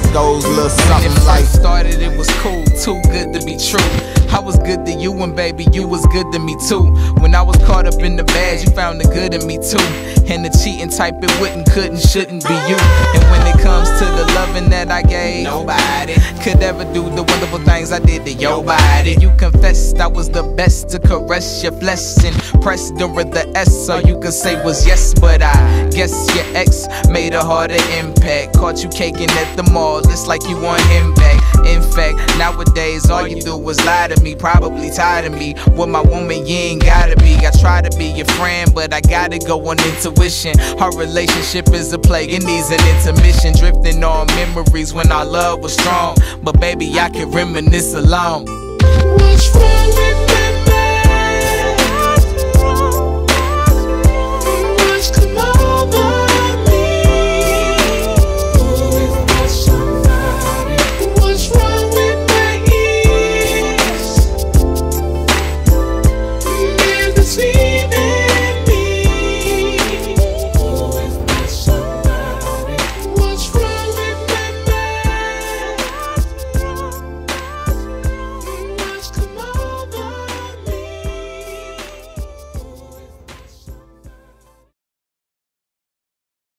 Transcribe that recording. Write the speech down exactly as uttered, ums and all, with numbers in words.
goes a little something when it like. first started, it was cool, too good to be true. I was good to you and baby, you was good to me too. When I was caught up in the bad, you found the good in me too. And the cheating type, it wouldn't, couldn't, shouldn't be you. And when it comes to the loving that I gave, nobody could ever do the wonderful things I did to your body. You confessed I was the best to caress your flesh and press during the S, all you could say was yes. But I guess your ex made a harder impact. Caught you caking at the mall, just like you want him back. In fact, nowadays all you do is lie to me. Probably tired of me. With my woman, you ain't gotta be. I try to be your friend, but I gotta go on intuition. Our relationship is a plague, it needs an intermission. Drifting on memories when our love was strong, but baby, I can reminisce alone. What's wrong with me?